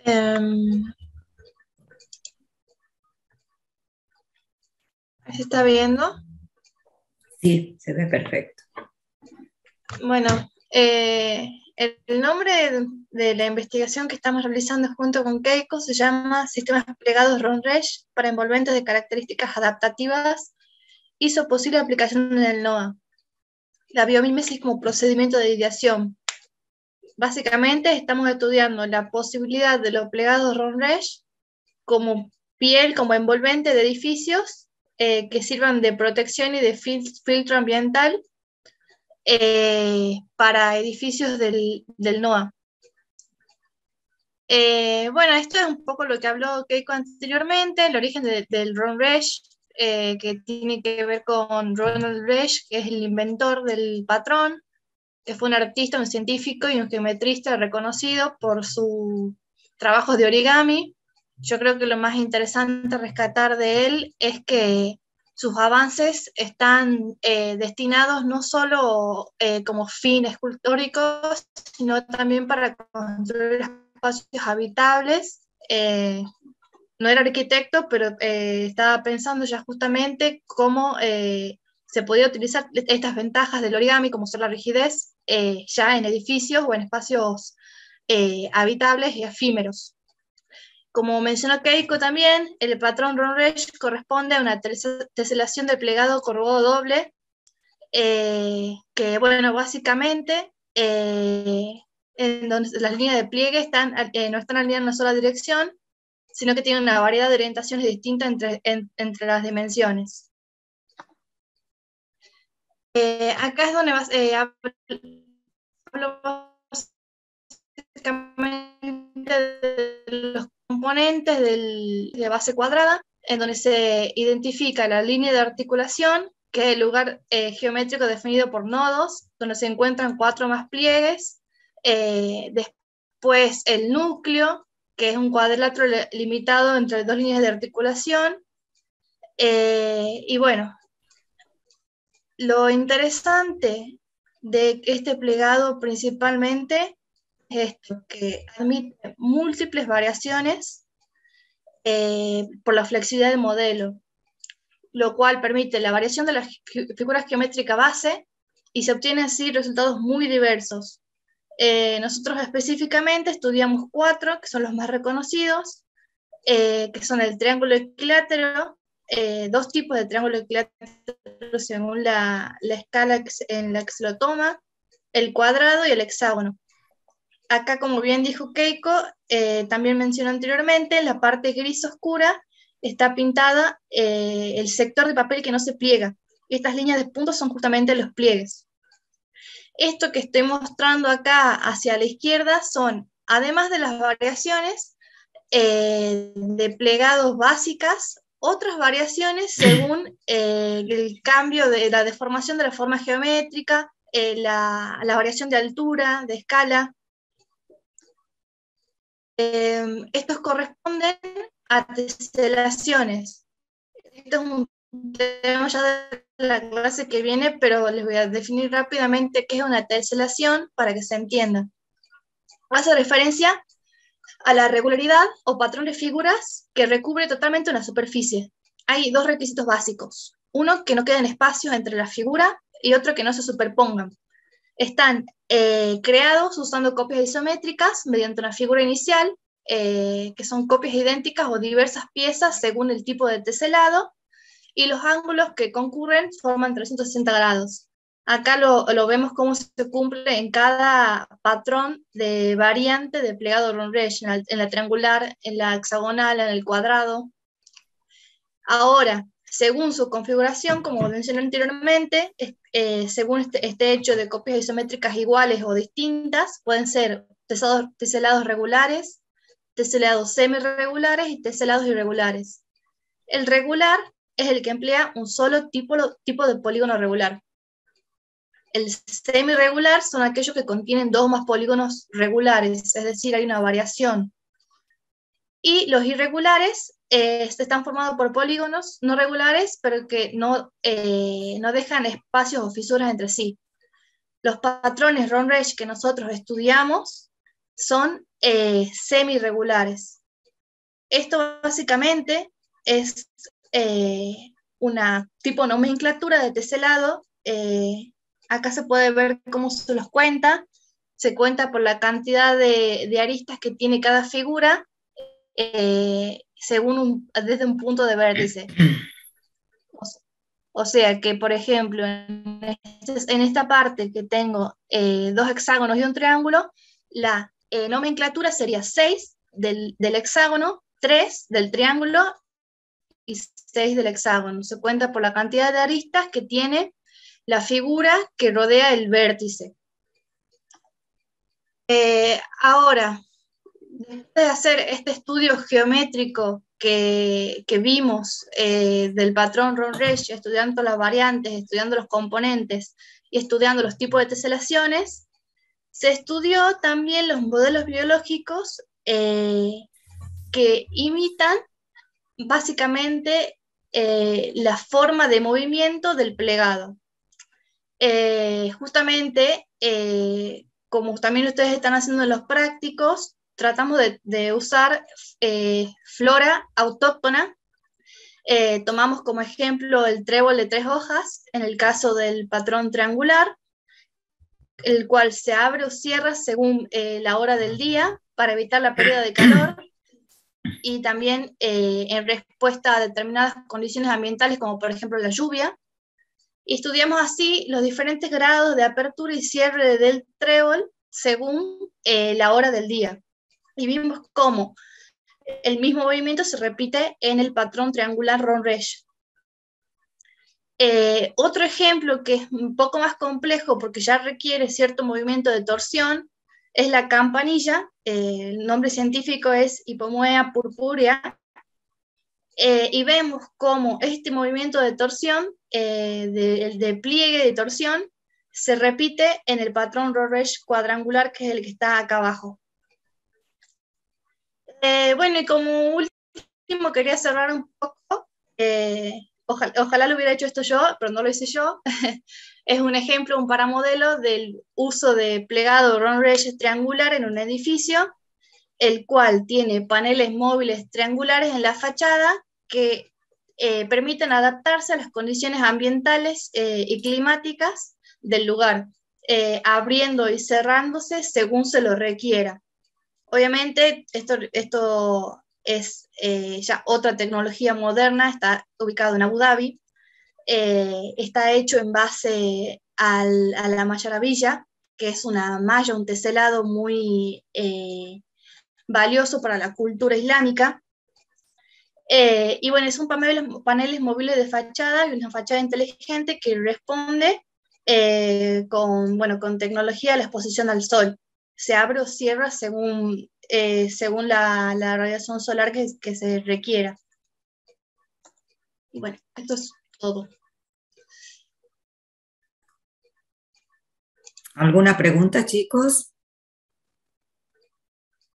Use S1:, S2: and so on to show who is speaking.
S1: Em, ¿Se está viendo?
S2: Sí, se ve perfecto.
S1: Bueno, el nombre de la investigación que estamos realizando junto con Keiko se llama Sistemas plegados Ron-Resh para envolventes de características adaptativas. Hizo posible aplicación en el NOA. La biomímesis como procedimiento de ideación. Básicamente estamos estudiando la posibilidad de los plegados Ron-Resh como piel, como envolvente de edificios que sirvan de protección y de filtro ambiental para edificios del NOAA. Bueno, esto es un poco lo que habló Keiko anteriormente, el origen del Ron Resch, que tiene que ver con Ronald Resch, que es el inventor del patrón, que fue un artista, un científico y un geometrista reconocido por sus trabajos de origami. Yo creo que lo más interesante a rescatar de él es que sus avances están destinados no solo como fin escultórico, sino también para construir espacios habitables. No era arquitecto, pero estaba pensando ya justamente cómo se podía utilizar estas ventajas del origami, como ser la rigidez, ya en edificios o en espacios habitables y efímeros. Como mencionó Keiko también, el patrón Ron-Resch corresponde a una teselación del plegado corrugado doble, que, bueno, básicamente, en donde las líneas de pliegue no están alineadas en una sola dirección, sino que tienen una variedad de orientaciones distintas entre las dimensiones. Acá es donde hablo básicamente de los componentes de base cuadrada, en donde se identifica la línea de articulación, que es el lugar geométrico definido por nodos, donde se encuentran 4 más pliegues. Después el núcleo, que es un cuadrilátero limitado entre 2 líneas de articulación. Y bueno, lo interesante de este plegado principalmente es esto, que admite múltiples variaciones por la flexibilidad del modelo, lo cual permite la variación de las figuras geométricas base y se obtienen así resultados muy diversos. Nosotros específicamente estudiamos 4, que son los más reconocidos, que son el triángulo equilátero, 2 tipos de triángulo equilátero según la escala en la que se lo toma, el cuadrado y el hexágono. Acá, como bien dijo Keiko, también mencionó anteriormente, en la parte gris oscura está pintada el sector de papel que no se pliega. Y estas líneas de puntos son justamente los pliegues. Esto que estoy mostrando acá hacia la izquierda son, además de las variaciones de plegados básicas, otras variaciones según el cambio de la deformación de la forma geométrica, la variación de altura, de escala. Estos corresponden a teselaciones. Esto es un tema ya de la clase que viene, pero les voy a definir rápidamente qué es una teselación para que se entienda. Hace referencia a la regularidad o patrón de figuras que recubre totalmente una superficie. Hay 2 requisitos básicos. Uno, que no queden espacios entre la figura, y otro, que no se superpongan. Están creados usando copias isométricas mediante una figura inicial, que son copias idénticas o diversas piezas según el tipo de teselado, y los ángulos que concurren forman 360 grados. Acá lo vemos cómo se cumple en cada patrón de variante de plegado Ron-Resch, en la triangular, en la hexagonal, en el cuadrado. Ahora, según su configuración, como mencioné anteriormente, según este hecho de copias isométricas iguales o distintas, pueden ser teselados regulares, teselados semi-regulares y teselados irregulares. El regular es el que emplea un solo tipo de polígono regular. El semi-regular son aquellos que contienen 2 o más polígonos regulares, es decir, hay una variación. Y los irregulares están formados por polígonos no regulares, pero que no dejan espacios o fisuras entre sí. Los patrones Ron-Resch que nosotros estudiamos son semirregulares. Esto básicamente es una tipo nomenclatura de teselado. Acá se puede ver cómo se los cuenta. Se cuenta por la cantidad de aristas que tiene cada figura, desde un punto de vértice. O sea que, por ejemplo, en esta parte que tengo 2 hexágonos y un triángulo, la nomenclatura sería 6 del hexágono, 3 del triángulo y 6 del hexágono. Se cuenta por la cantidad de aristas que tiene la figura que rodea el vértice. Ahora, después de hacer este estudio geométrico que vimos del patrón Ron-Resch, estudiando las variantes, estudiando los componentes y estudiando los tipos de teselaciones, se estudió también los modelos biológicos que imitan básicamente la forma de movimiento del plegado. Justamente, como también ustedes están haciendo en los prácticos, tratamos de usar flora autóctona. Tomamos como ejemplo el trébol de 3 hojas, en el caso del patrón triangular, el cual se abre o cierra según la hora del día para evitar la pérdida de calor, y también en respuesta a determinadas condiciones ambientales, como por ejemplo la lluvia. Y estudiamos así los diferentes grados de apertura y cierre del trébol según la hora del día. Y vimos cómo el mismo movimiento se repite en el patrón triangular Ron-Resch. Otro ejemplo que es un poco más complejo porque ya requiere cierto movimiento de torsión es la campanilla. El nombre científico es Hipomoea purpurea. Y vemos cómo este movimiento de torsión, de pliegue de torsión, se repite en el patrón Ron-Resch cuadrangular, que es el que está acá abajo. Bueno, y como último quería cerrar un poco, ojalá lo hubiera hecho esto yo, pero no lo hice yo. Es un ejemplo, un paramodelo del uso de plegado Ron-Resch triangular en un edificio, el cual tiene paneles móviles triangulares en la fachada que permiten adaptarse a las condiciones ambientales y climáticas del lugar, abriendo y cerrándose según se lo requiera. Obviamente, esto es ya otra tecnología moderna, está ubicado en Abu Dhabi, está hecho en base a la mayaravilla, que es una malla, un teselado muy valioso para la cultura islámica. Y bueno, son paneles móviles de fachada y una fachada inteligente que responde con tecnología a la exposición al sol. Se abre o cierra según la radiación solar que se requiera. Y bueno, esto es todo.
S2: ¿Alguna pregunta, chicos?